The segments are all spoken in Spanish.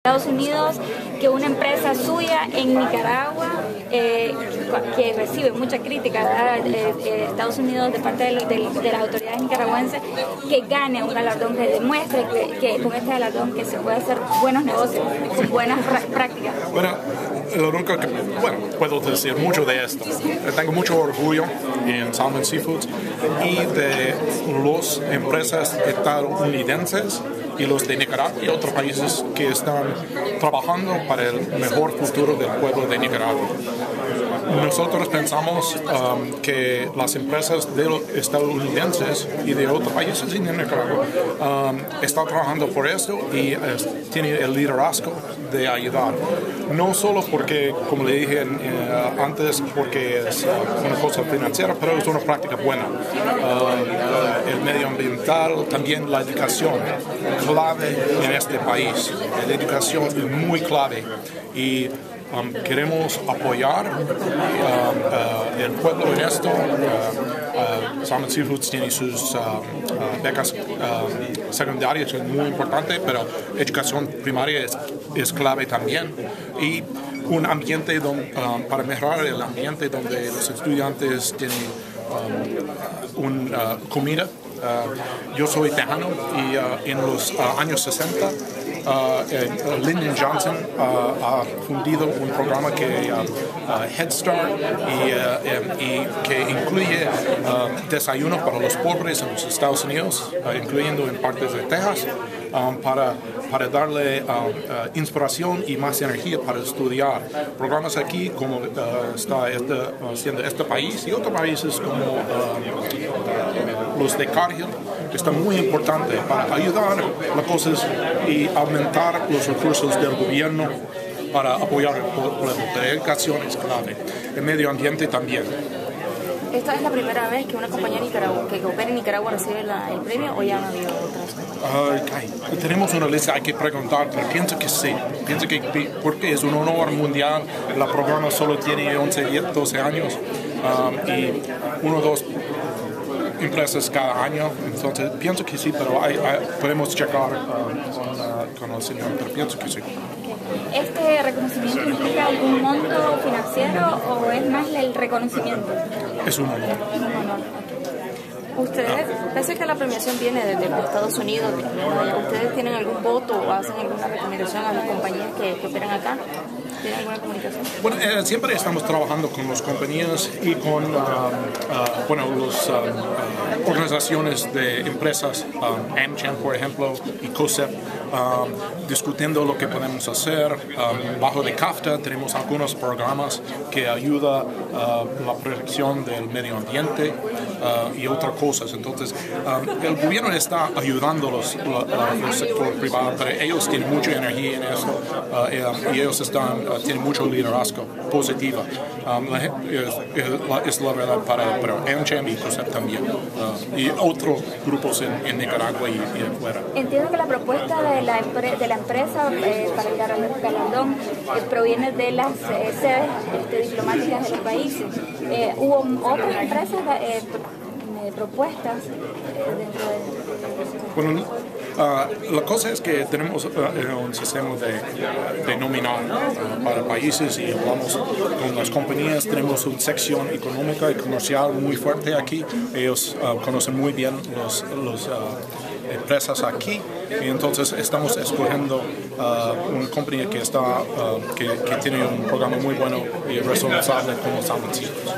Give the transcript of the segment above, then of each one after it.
Estados Unidos que una empresa suya en Nicaragua, que recibe mucha crítica de Estados Unidos de parte de las autoridades nicaragüenses, que gane un galardón, que demuestre que con este galardón que se puede hacer buenos negocios, con buenas prácticas? Bueno, lo único que puedo decir mucho de esto. Tengo mucho orgullo en Salmon Seafoods y de las empresas estadounidenses y los de Nicaragua y otros países que están trabajando para el mejor futuro del pueblo de Nicaragua. Nosotros pensamos que las empresas estadounidenses y de otros países en Nicaragua están trabajando por esto y tienen el liderazgo de ayudar. No solo porque, como le dije antes, porque es una cosa financiera, pero es una práctica buena. El medio ambiental, también la educación, clave en este país. La educación es muy clave y queremos apoyar el pueblo en esto. Salmon Seafoods tiene sus becas secundarias, es muy importante, pero educación primaria es clave también. Y un ambiente para mejorar el ambiente donde los estudiantes tienen comida. Yo soy tejano y en los años 60 Lyndon Johnson ha fundido un programa que Head Start y que incluye desayuno para los pobres en los Estados Unidos, incluyendo en partes de Texas, para darle inspiración y más energía para estudiar. Programas aquí como está haciendo este país y otros países como los de Cargill, están muy importantes para ayudar las cosas y aumentar los recursos del gobierno para apoyar el pueblo. La educación es clave. El medio ambiente también. ¿Esta es la primera vez que una compañía que opera en Nicaragua recibe el premio o ya han habido otras? Tenemos una lista, hay que preguntar, pero pienso que sí. Pienso que porque es un honor mundial, el programa solo tiene 11, 12 años y uno o dos empresas cada año, entonces pienso que sí, pero podemos checar con el señor, pero pienso que sí. ¿Este reconocimiento implica algún monto financiero o es más el reconocimiento? Es un honor. ¿Ustedes, pese a que la premiación viene desde Estados Unidos, ustedes tienen algún voto o hacen alguna recomendación a las compañías que operan acá? ¿Tienen alguna comunicación? Bueno, siempre estamos trabajando con las compañías y con las organizaciones de empresas, AmCham, por ejemplo, y COSEP, discutiendo lo que podemos hacer. Bajo de CAFTA tenemos algunos programas que ayudan a la protección del medio ambiente y otras cosas. Entonces, el gobierno está ayudando al sector privado, pero ellos tienen mucha energía en eso y ellos tienen mucho liderazgo positivo. Es la verdad para AmCham y COSEP también. Y otros grupos en Nicaragua y afuera. Entiendo que la propuesta de la empresa para el galardón proviene de las sedes diplomáticas de los países. ¿Hubo otras empresas propuestas dentro de...? Bueno, la cosa es que tenemos un sistema de nominar para países y hablamos con las compañías, tenemos una sección económica y comercial muy fuerte aquí, ellos conocen muy bien las empresas aquí y entonces estamos escogiendo una compañía que tiene un programa muy bueno y responsable como Salmon Seafoods.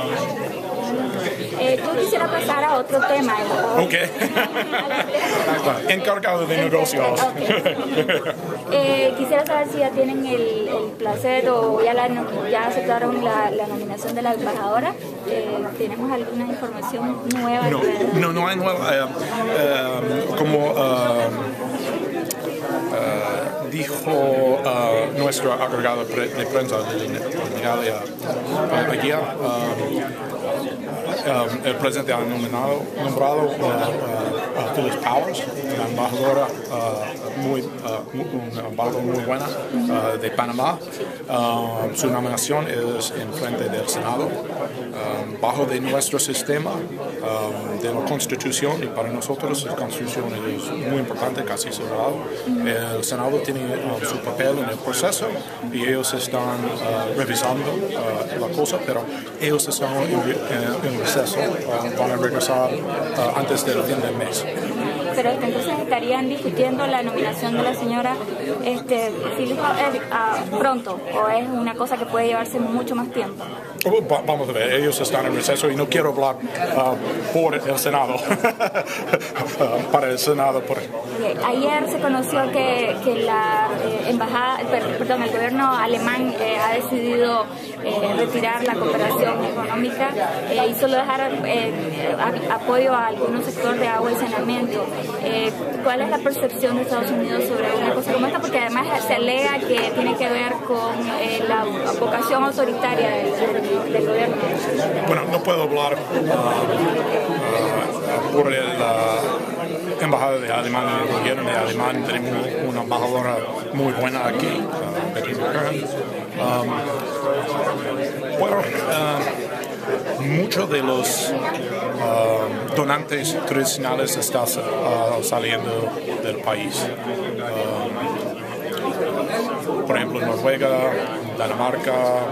Yo quisiera pasar a otro tema. Ok. Encargado de negocios. Okay. Quisiera saber si ya tienen el placer o ya aceptaron la nominación de la embajadora. ¿Tenemos alguna información nueva? No hay nueva. Como dijo nuestro agregado de prensa de ayer, el presidente ha nombrado Phyllis Powers, una embajadora muy buena de Panamá. Su nominación es en frente del Senado, bajo de nuestro sistema de la Constitución, y para nosotros la Constitución es muy importante, casi cerrado. El Senado tiene su papel en el proceso y ellos están revisando la cosa, pero ellos están en receso, van a regresar antes del fin del mes. Pero entonces estarían discutiendo la nominación de la señora Phyllis pronto, o es una cosa que puede llevarse mucho más tiempo. Vamos a ver, ellos están en receso y no quiero hablar por el Senado, para el Senado. Ayer se conoció que la el gobierno alemán ha decidido retirar la cooperación económica y solo dejar apoyo a algunos sectores de agua y saneamiento. ¿Cuál es la percepción de Estados Unidos sobre una cosa como esta? Porque además se alega que tiene que ver con la vocación autoritaria del gobierno. Bueno, no puedo hablar por la embajada de Alemania, el gobierno de Alemania. Tenemos una embajadora muy buena aquí, Betty McCann. Bueno, muchos de los donantes tradicionales están saliendo del país. Por ejemplo, Noruega, Dinamarca,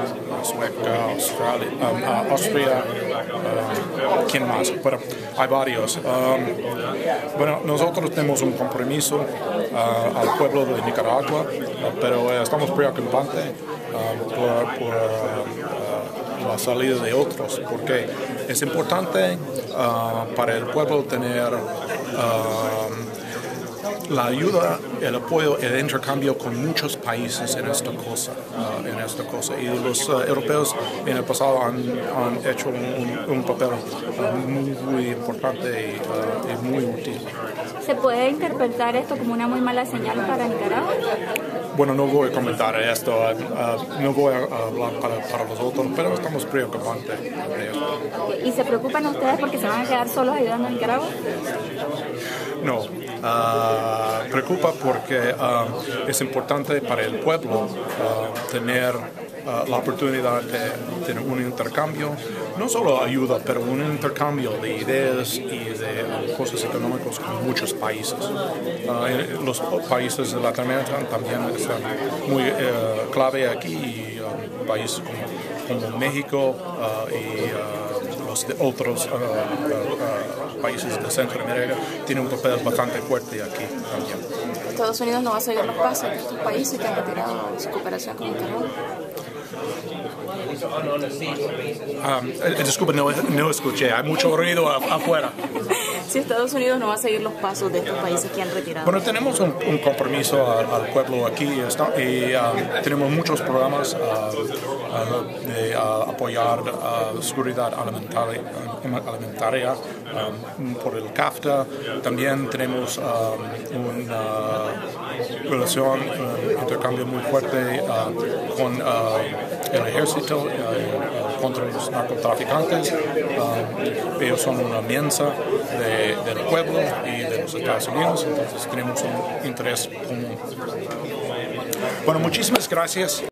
Suecia, Austria, ¿quién más? Bueno, hay varios. Bueno, nosotros tenemos un compromiso al pueblo de Nicaragua, pero estamos preocupados por la salida de otros, porque es importante para el pueblo tener la ayuda, el apoyo, el intercambio con muchos países en esta cosa. Y los europeos en el pasado han hecho un papel muy importante y muy útil. ¿Se puede interpretar esto como una muy mala señal para Nicaragua? Bueno, no voy a comentar esto, no voy a hablar para los otros, pero estamos preocupados de esto. ¿Y se preocupan ustedes porque se van a quedar solos ayudando a Nicaragua? No, preocupa porque es importante para el pueblo tener la oportunidad de tener un intercambio, no solo ayuda, pero un intercambio de ideas y de cosas económicas con muchos países. Los países de Latinoamérica también están muy clave aquí, y países como México y los de otros países de Centroamérica tienen un papel bastante fuerte aquí también. ¿Estados Unidos no va a seguir los pasos de estos países que han retirado su cooperación con Nicaragua? Disculpe, no escuché, hay mucho ruido afuera. Si Estados Unidos no va a seguir los pasos de estos países que han retirado. Bueno, tenemos un compromiso al pueblo aquí y tenemos muchos programas de apoyar la seguridad alimentaria por el CAFTA. También tenemos una relación, intercambio muy fuerte con el ejército contra los narcotraficantes. Ellos son una alianza del pueblo y de los Estados Unidos, entonces tenemos un interés común. Bueno, muchísimas gracias.